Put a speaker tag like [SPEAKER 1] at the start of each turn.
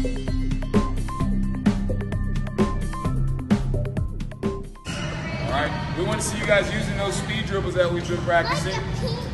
[SPEAKER 1] All right, we want to see you guys using those speed dribbles that we've been practicing.